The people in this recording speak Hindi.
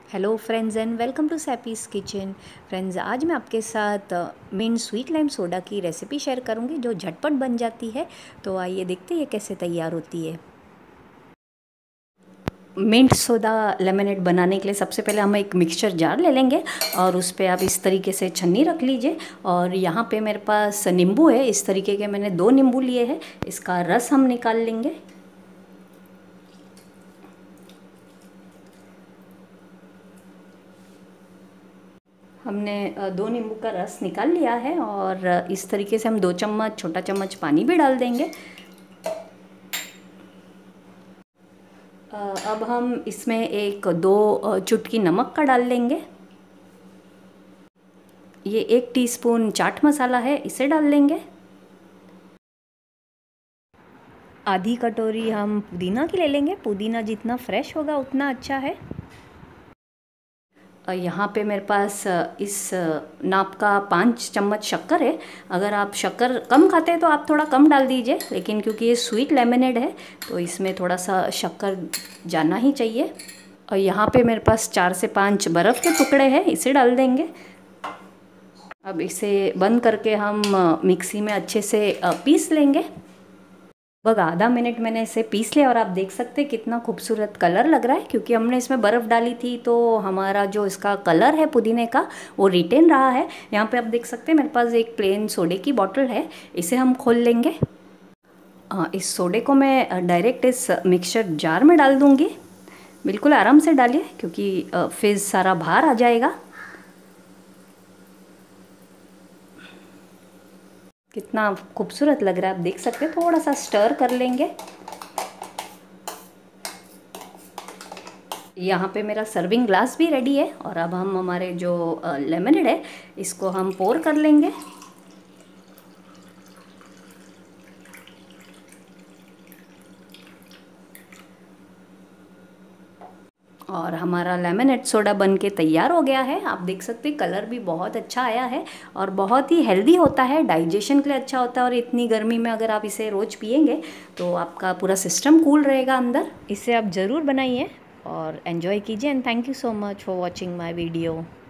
Hello friends and welcome to सैपीज़ किचन। फ्रेंड्स, आज मैं आपके साथ मिंट स्वीट लाइम सोडा की रेसिपी शेयर करूंगी जो झटपट बन जाती है। तो आइए देखते हैं ये कैसे तैयार होती है। मिंट सोडा लेमनेड बनाने के लिए सबसे पहले हम एक मिक्सचर जार ले लेंगे और उस पर आप इस तरीके से छन्नी रख लीजिए। और यहाँ पे मेरे पास नींबू है, इस तरीके के मैंने 2 नींबू लिए हैं। इसका रस हम निकाल लेंगे। हमने 2 नींबू का रस निकाल लिया है और इस तरीके से हम 2 चम्मच छोटा चम्मच पानी भी डाल देंगे। अब हम इसमें 1-2 चुटकी नमक का डाल लेंगे। ये 1 टीस्पून चाट मसाला है, इसे डाल लेंगे। आधी कटोरी हम पुदीना की ले लेंगे। पुदीना जितना फ्रेश होगा उतना अच्छा है। यहाँ पे मेरे पास इस नाप का 5 चम्मच शक्कर है। अगर आप शक्कर कम खाते हैं तो आप थोड़ा कम डाल दीजिए, लेकिन क्योंकि ये स्वीट लेमनेड है तो इसमें थोड़ा सा शक्कर जाना ही चाहिए। और यहाँ पे मेरे पास 4 से 5 बर्फ़ के टुकड़े हैं, इसे डाल देंगे। अब इसे बंद करके हम मिक्सी में अच्छे से पीस लेंगे। लगभग आधा मिनट मैंने इसे पीस लिया और आप देख सकते हैं कितना खूबसूरत कलर लग रहा है, क्योंकि हमने इसमें बर्फ़ डाली थी तो हमारा जो इसका कलर है पुदीने का वो रिटेन रहा है। यहाँ पे आप देख सकते हैं मेरे पास एक प्लेन सोडे की बॉटल है, इसे हम खोल लेंगे। इस सोडे को मैं डायरेक्ट इस मिक्सचर जार में डाल दूँगी। बिल्कुल आराम से डालिए क्योंकि फिर सारा बाहर आ जाएगा। कितना खूबसूरत लग रहा है, आप देख सकते हैं। थोड़ा सा स्टर कर लेंगे। यहाँ पे मेरा सर्विंग ग्लास भी रेडी है और अब हम हमारे जो लेमनेड है इसको हम पोर कर लेंगे। और हमारा लेमनेड सोडा बन के तैयार हो गया है। आप देख सकते हैं कलर भी बहुत अच्छा आया है और बहुत ही हेल्दी होता है, डाइजेशन के लिए अच्छा होता है। और इतनी गर्मी में अगर आप इसे रोज़ पिएंगे तो आपका पूरा सिस्टम कूल रहेगा अंदर। इसे आप ज़रूर बनाइए और एंजॉय कीजिए। And thank you so much for watching my video.